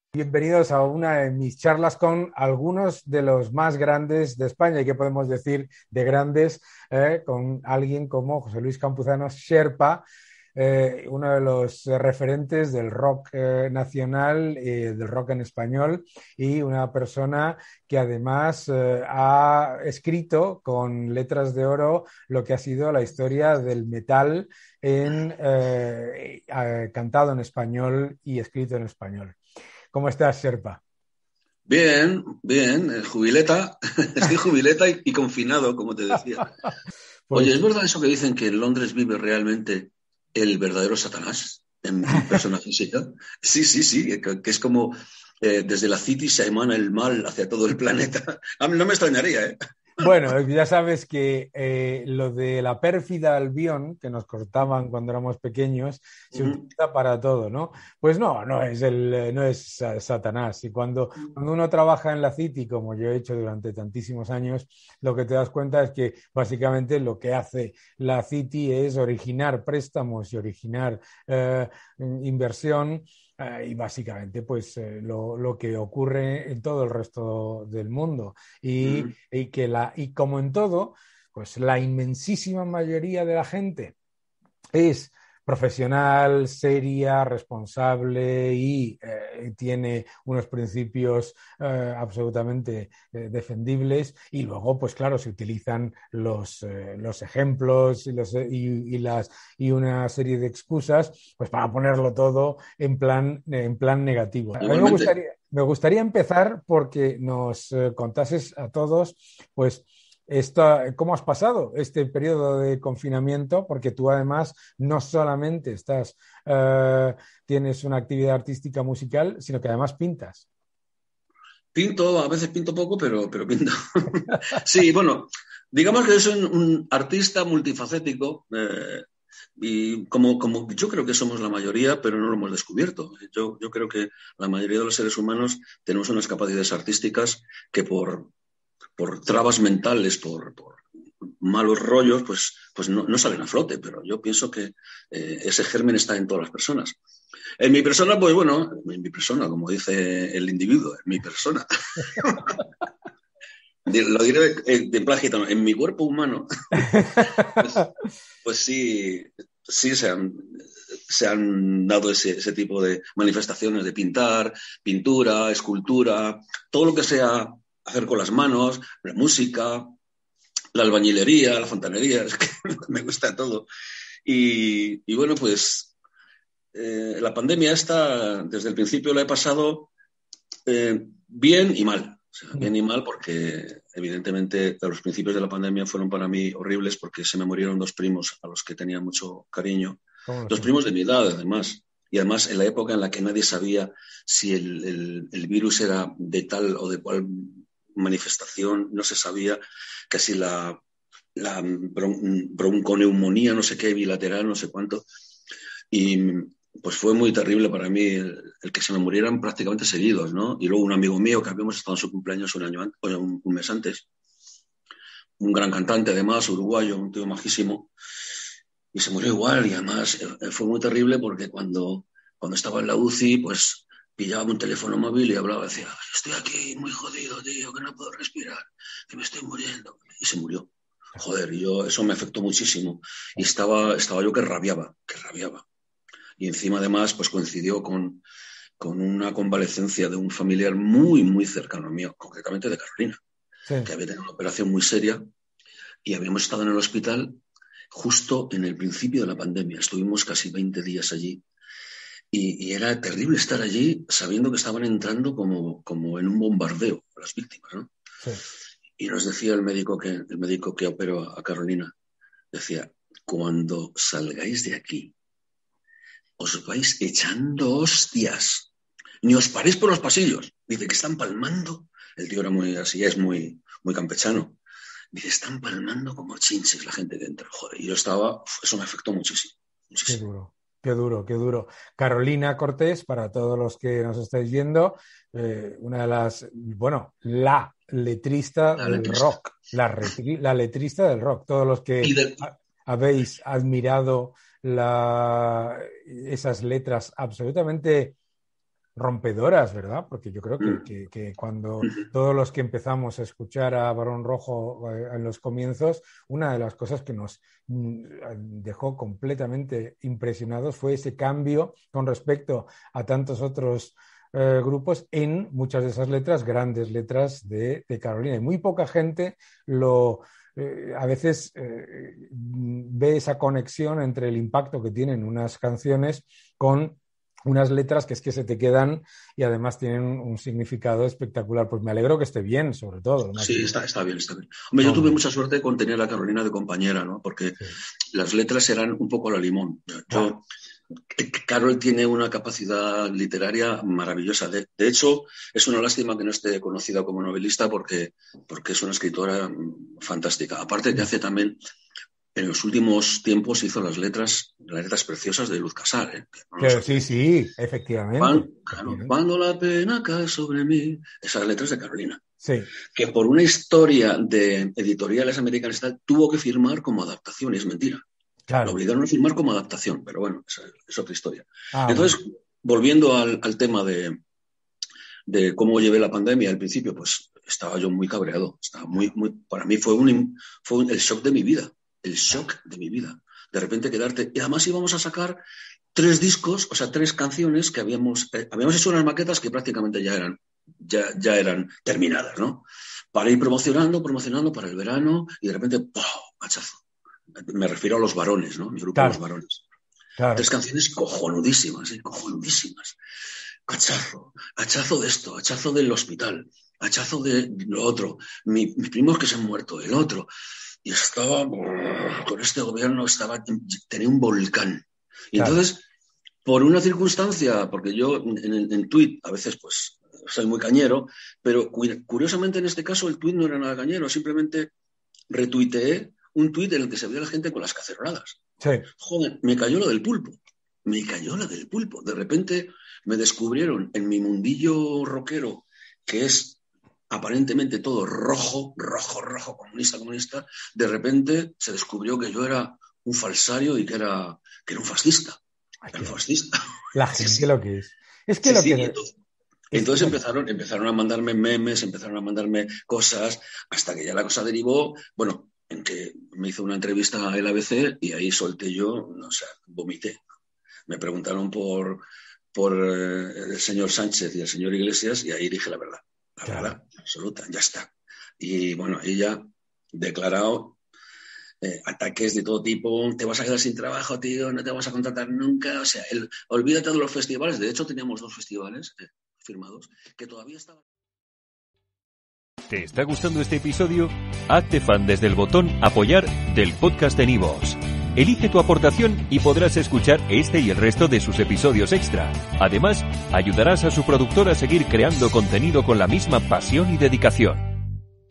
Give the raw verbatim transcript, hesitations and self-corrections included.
Bienvenidos a una de mis charlas con algunos de los más grandes de España, y qué podemos decir de grandes, eh, con alguien como José Luis Campuzano Sherpa, eh, uno de los referentes del rock eh, nacional, eh, del rock en español, y una persona que además eh, ha escrito con letras de oro lo que ha sido la historia del metal en, eh, eh, cantado en español y escrito en español. ¿Cómo estás, Sherpa? Bien, bien, eh, jubileta, estoy jubileta y, y confinado, como te decía. Oye, Pues ¿es verdad eso que dicen que en Londres vive realmente el verdadero Satanás en, en persona física? Sí, sí, sí, que, que es como eh, desde la City se emana el mal hacia todo el planeta. A mí no me extrañaría, ¿eh? bueno, ya sabes que eh, lo de la pérfida Albión, que nos cortaban cuando éramos pequeños, se Ujú. utiliza para todo, ¿no? Pues no, no es el, no es sa- Satanás. Y cuando, cuando uno trabaja en la City, como yo he hecho durante tantísimos años, lo que te das cuenta es que básicamente lo que hace la City es originar préstamos y originar eh, inversión. Eh, y básicamente, pues eh, lo, lo que ocurre en todo el resto del mundo. Y, Mm. y que la, y como en todo, pues la inmensísima mayoría de la gente es profesional, seria, responsable y eh, tiene unos principios eh, absolutamente eh, defendibles. Y luego, pues claro, se utilizan los, eh, los ejemplos y, los, y, y, las, y una serie de excusas pues para ponerlo todo en plan, en plan negativo. A mí me Igualmente. gustaría, me gustaría empezar porque nos eh, contases a todos, pues, esta, ¿cómo has pasado este periodo de confinamiento? Porque tú además no solamente estás, eh, tienes una actividad artística musical, sino que además pintas. Pinto, a veces pinto poco, pero, pero pinto. Sí, bueno, digamos que soy un, un artista multifacético. Eh, Y como, como yo creo que somos la mayoría, pero no lo hemos descubierto. Yo, yo creo que la mayoría de los seres humanos tenemos unas capacidades artísticas que por, por trabas mentales, por, por malos rollos, pues, pues no, no salen a flote. Pero yo pienso que eh, ese germen está en todas las personas. En mi persona, pues bueno, en mi persona, como dice el individuo, en mi persona. Lo diré en plan gitano, en mi cuerpo humano, pues, pues sí, sí se han, se han dado ese, ese tipo de manifestaciones de pintar, pintura, escultura, todo lo que sea hacer con las manos, la música, la albañilería, la fontanería, es que me gusta todo. Y, y bueno, pues eh, la pandemia esta, desde el principio la he pasado eh, bien y mal. O sea, bien y mal porque evidentemente los principios de la pandemia fueron para mí horribles porque se me murieron dos primos a los que tenía mucho cariño. ¿Cómo lo Dos siento? primos de mi edad, además. Y además en la época en la que nadie sabía si el, el, el virus era de tal o de cual manifestación, no se sabía, casi la, la bron, bronconeumonía, no sé qué, bilateral, no sé cuánto. Y pues fue muy terrible para mí el, el, que se me murieran prácticamente seguidos, ¿no? Y luego un amigo mío que habíamos estado en su cumpleaños un año antes, o un, un mes antes, un gran cantante además, uruguayo, un tío majísimo, y se murió igual. Y además eh, fue muy terrible porque cuando, cuando estaba en la U C I, pues pillaba un teléfono móvil y hablaba, decía, estoy aquí muy jodido, tío, que no puedo respirar, que me estoy muriendo. Y se murió. Joder, y yo, eso me afectó muchísimo. Y estaba, estaba yo que rabiaba, que rabiaba. Y encima además pues coincidió con, con una convalecencia de un familiar muy, muy cercano mío, concretamente de Carolina, Sí. que había tenido una operación muy seria y habíamos estado en el hospital justo en el principio de la pandemia. Estuvimos casi veinte días allí y, y era terrible estar allí sabiendo que estaban entrando como, como en un bombardeo a las víctimas, ¿no? Sí. Y nos decía el médico que, el médico que operó a Carolina, decía, cuando salgáis de aquí, os vais echando hostias. Ni os paréis por los pasillos. Dice que están palmando. El tío era muy así, es muy, muy campechano. Dice, están palmando como chinches la gente dentro. Joder, y yo estaba, eso me afectó muchísimo. Qué Muchísimo. duro, qué duro, qué duro. Carolina Cortés, para todos los que nos estáis viendo, eh, una de las, bueno, la letrista La del letrista. rock, la, retri, la letrista del rock. Todos los que Y de, ha, habéis admirado la, esas letras absolutamente rompedoras, ¿verdad? Porque yo creo que, que, que cuando todos los que empezamos a escuchar a Barón Rojo eh, en los comienzos, una de las cosas que nos mm, dejó completamente impresionados fue ese cambio con respecto a tantos otros eh, grupos en muchas de esas letras, grandes letras de, de Carolina. Y muy poca gente lo... Eh, a veces eh, ve esa conexión entre el impacto que tienen unas canciones con unas letras que es que se te quedan y además tienen un significado espectacular. Pues me alegro que esté bien, sobre todo. ¿no? Sí, está, está bien, está bien. Hombre, yo tuve mucha suerte con tener a Carolina de compañera, ¿no? Porque sí. Las letras eran un poco a la limón. Yo, Carol tiene una capacidad literaria maravillosa. De, de hecho, es una lástima que no esté conocida como novelista porque, porque es una escritora fantástica. Aparte que hace también, en los últimos tiempos hizo las letras, las letras preciosas de Luz Casal. ¿eh? No Pero sí, sí, efectivamente. Cuando, claro, cuando la pena cae sobre mí. Esas letras de Carolina. Sí. Que por una historia de editoriales americanas y tal, tuvo que firmar como adaptación, y es mentira. Claro. Lo obligaron a firmar como adaptación, pero bueno, esa es otra historia. Ah, Entonces, bueno. volviendo al, al tema de, de cómo llevé la pandemia al principio, pues estaba yo muy cabreado. Estaba muy, muy, para mí fue, un, fue un, el shock de mi vida. El shock de mi vida. De repente quedarte... Y además íbamos a sacar tres discos, o sea, tres canciones que habíamos... Eh, habíamos hecho unas maquetas que prácticamente ya eran, ya, ya eran terminadas, ¿no? Para ir promocionando, promocionando para el verano y de repente, ¡pum!, hachazo. Me refiero a Los Varones, ¿no? Mi grupo claro. Los Varones. Claro. Tres canciones cojonudísimas, ¿eh? Cojonudísimas. Hachazo, hachazo de esto, hachazo del hospital, hachazo de lo otro. Mi, mis primos que se han muerto, el otro. Y estaba, con este gobierno, estaba, tenía un volcán. Y claro. Entonces, por una circunstancia, porque yo en, en, en tuit a veces pues soy muy cañero, pero curiosamente en este caso el tuit no era nada cañero, simplemente retuiteé un tuit en el que se veía la gente con las caceroladas. Sí. Joder, me cayó lo del pulpo. Me cayó la del pulpo. De repente me descubrieron en mi mundillo rockero, que es aparentemente todo rojo, rojo, rojo, comunista, comunista. De repente se descubrió que yo era un falsario y que era, que era un fascista. Ay, era un fascista. La gente sí, sí. Lo que es. Es que sí, lo sí, que... Entonces, entonces empezaron, empezaron a mandarme memes, empezaron a mandarme cosas, hasta que ya la cosa derivó, bueno, en que me hizo una entrevista a el A B C y ahí solté yo, no sé, vomité. Me preguntaron por, por eh, el señor Sánchez y el señor Iglesias y ahí dije la verdad, la claro. verdad absoluta, ya está. Y bueno, ahí ya declarado eh, ataques de todo tipo, te vas a quedar sin trabajo, tío, no te vas a contratar nunca, o sea, el, olvídate de los festivales. De hecho, teníamos dos festivales eh, firmados que todavía estaban... ¿Te está gustando este episodio? Hazte fan desde el botón Apoyar del podcast de iVoox. Elige tu aportación y podrás escuchar este y el resto de sus episodios extra. Además, ayudarás a su productor a seguir creando contenido con la misma pasión y dedicación.